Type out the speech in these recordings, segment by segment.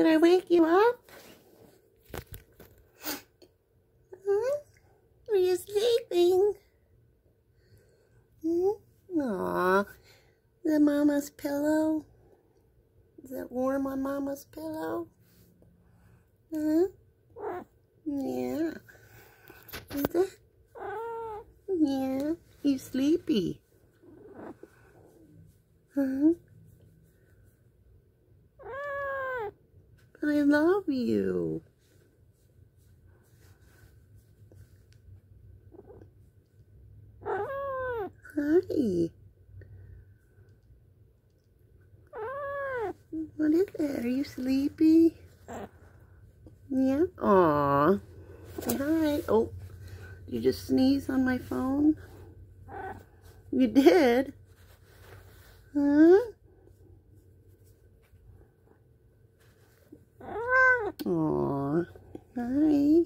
Did I wake you up? Huh? Are you sleeping? Aw. Is that Mama's pillow? Is it warm on Mama's pillow? Huh? Yeah. Is it? Yeah. You sleepy? Huh? I love you. Hi. What is that? Are you sleepy? Yeah? Aw. Say hi. Oh, did you just sneeze on my phone? You did? Huh? Aw. Hi.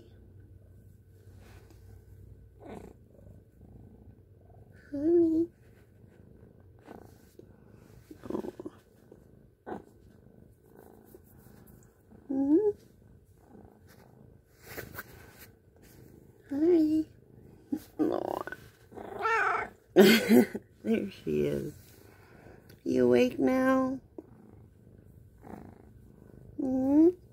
Hi. Hmm? Hi. Aw. There she is. You awake now? Hmm?